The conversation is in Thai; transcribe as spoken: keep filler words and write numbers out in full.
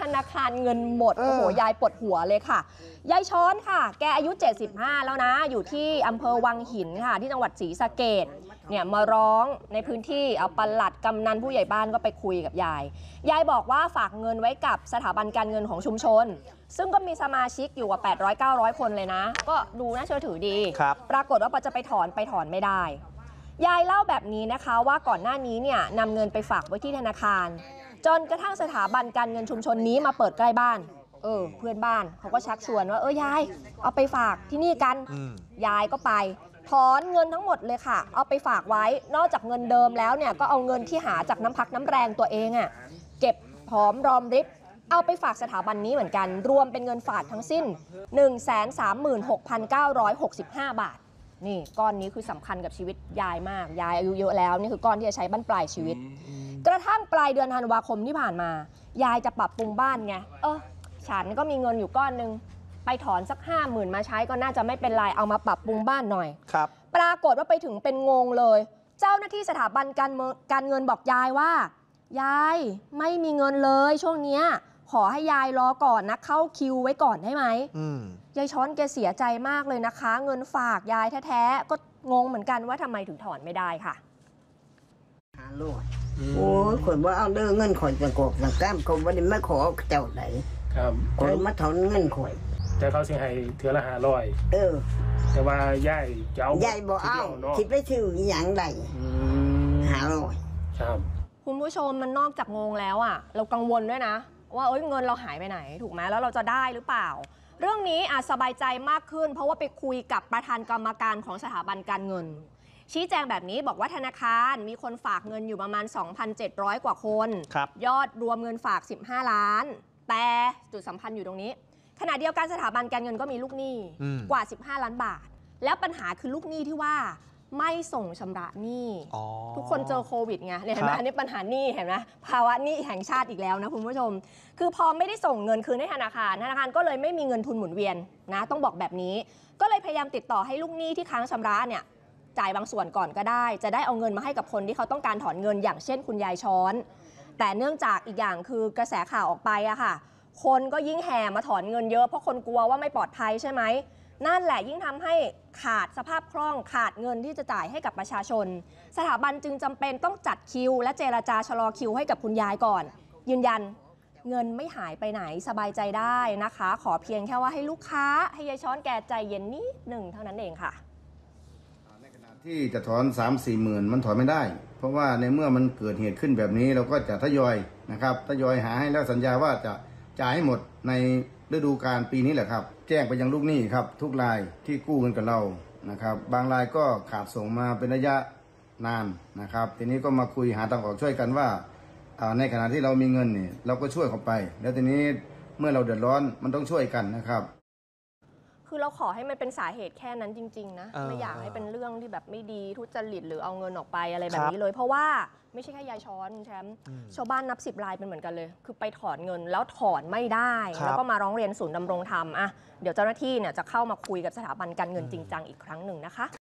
นาคารเงินหมดโอ้โหยายปวดหัวเลยค่ะยายช้อนค่ะแกอายุเจ็ดสิบห้าแล้วนะอยู่ที่อำเภอวังหินค่ะที่จังหวัดศรีสะเกษเนี่ยมาร้องในพื้นที่เอาปลัดกำนันผู้ใหญ่บ้านก็ไปคุยกับยายยายบอกว่าฝากเงินไว้กับสถาบันการเงินของชุมชนซึ่งก็มีสมาชิกอยู่กว่าแปดร้อย เก้าร้อยคนเลยนะก็ดูน่าเชื่อถือดีปรากฏว่าพอจะไปถอนไปถอนไม่ได้ยายเล่าแบบนี้นะคะว่าก่อนหน้านี้เนี่ยนำเงินไปฝากไว้ที่ธนาคารจนกระทั่งสถาบันการเงินชุมชนนี้มาเปิดใกล้บ้านเออเพื่อนบ้านเขาก็ชักชวนว่าเออยายเอาไปฝากที่นี่กันยายก็ไปถอนเงินทั้งหมดเลยค่ะเอาไปฝากไว้นอกจากเงินเดิมแล้วเนี่ยก็เอาเงินที่หาจากน้ำพักน้ำแรงตัวเองอ่ะเก็บหอมรอมริบเอาไปฝากสถาบันนี้เหมือนกันรวมเป็นเงินฝากทั้งสิ้น หนึ่งแสนสามหมื่นหกพันเก้าร้อยหกสิบห้า บาทนี่ก้อนนี้คือสำคัญกับชีวิตยายมากยายอายุเยอะแล้วนี่คือก้อนที่จะใช้บั้นปลายชีวิตกระทั่งปลายเดือนธันวาคมที่ผ่านมายายจะปรับปรุงบ้านไงเออฉันก็มีเงินอยู่ก้อนนึงไปถอนสักห้าหมื่นมาใช้ก็น่าจะไม่เป็นไรเอามาปรับปรุงบ้านหน่อยครับปรากฏว่าไปถึงเป็นงงเลยเจ้าหน้าที่สถาบันการเงินการเงินบอกยายว่ายายไม่มีเงินเลยช่วงนี้ขอให้ยายรอก่อนนะเข้าคิวไว้ก่อนได้ไหมยายช้อนแกเสียใจมากเลยนะคะเงินฝากยายแท้ๆก็งงเหมือนกันว่าทำไมถึงถอนไม่ได้ค่ะหาโลดโอ้ยคนว่าเอาเด้อเงินข่อยจะกบสังก้ามเขาวันนี้ไม่ขอเจ้าไหนครับคนมาถอนเงินข่อยแต่เขาสิให้เถื่อละห้าร้อยเออแต่ว่ายายจะเอายายบอกเอาคิดไปชื่ออย่างไรหาร้อยครับคุณผู้ชมมันนอกจากงงแล้วอ่ะเรากังวลด้วยนะว่าเอ้ยเงินเราหายไปไหนถูกไหมแล้วเราจะได้หรือเปล่าเรื่องนี้อาจสบายใจมากขึ้นเพราะว่าไปคุยกับประธานกรรมการของสถาบันการเงินชี้แจงแบบนี้บอกว่าธนาคารมีคนฝากเงินอยู่ประมาณ สองพันเจ็ดร้อย กว่าคนยอดรวมเงินฝากสิบห้าล้านแต่จุดสำคัญอยู่ตรงนี้ขณะเดียวกันสถาบันการเงินก็มีลูกหนี้กว่าสิบห้าล้านบาทแล้วปัญหาคือลูกหนี้ที่ว่าไม่ส่งชำระหนี้ทุกคนเจอโควิดไงเห็นไหมอันนี้ปัญหาหนี้เห็นไหมภาวะหนี้แห่งชาติอีกแล้วนะคุณผู้ชมคือพอไม่ได้ส่งเงินคืนให้ธนาคารธนาคารก็เลยไม่มีเงินทุนหมุนเวียนนะต้องบอกแบบนี้ก็เลยพยายามติดต่อให้ลูกหนี้ที่ค้างชำระเนี่ยจ่ายบางส่วนก่อนก็ได้จะได้เอาเงินมาให้กับคนที่เขาต้องการถอนเงินอย่างเช่นคุณยายช้อนแต่เนื่องจากอีกอย่างคือกระแสข่าวออกไปอะค่ะคนก็ยิ่งแห่มาถอนเงินเยอะเพราะคนกลัวว่าไม่ปลอดภัยใช่ไหมนั่นแหละยิ่งทำให้ขาดสภาพคล่องขาดเงินที่จะจ่ายให้กับประชาชนสถาบันจึงจำเป็นต้องจัดคิวและเจรจาชะลอคิวให้กับคุณยายก่อนยืนยันเงินไม่หายไปไหนสบายใจได้นะคะขอเพียงแค่ว่าให้ลูกค้าให้ยายช้อนแกใจเย็นนิดหนึ่งเท่านั้นเองค่ะในขณะที่จะถอน สามสี่ หมื่นมันถอนไม่ได้เพราะว่าในเมื่อมันเกิดเหตุขึ้นแบบนี้เราก็จะทยอยนะครับทยอยหาให้แล้วสัญญาว่าจะจ่ายให้หมดในฤดูกาลปีนี้แหละครับแจ้งไปยังลูกหนี้ครับทุกรายที่กู้เงินกับเรานะครับบางรายก็ขาดส่งมาเป็นระยะนานนะครับทีนี้ก็มาคุยหาทางออกช่วยกันว่าในขณะที่เรามีเงินเนี่ยเราก็ช่วยเขาไปแล้วทีนี้เมื่อเราเดือดร้อนมันต้องช่วยกันนะครับคือเราขอให้มันเป็นสาเหตุแค่นั้นจริงๆนะไม่อยากให้เป็นเรื่องที่แบบไม่ดีทุจริตหรือเอาเงินออกไปอะไรแบบนี้เลยเพราะว่าไม่ใช่แค่ยายช้อนแชมป์ชาวบ้านนับสิบรายเป็นเหมือนกันเลยคือไปถอนเงินแล้วถอนไม่ได้แล้วก็มาร้องเรียนศูนย์ดำรงธรรมอ่ะเดี๋ยวเจ้าหน้าที่เนี่ยจะเข้ามาคุยกับสถาบันการเงินจริงจังอีกครั้งหนึ่งนะคะ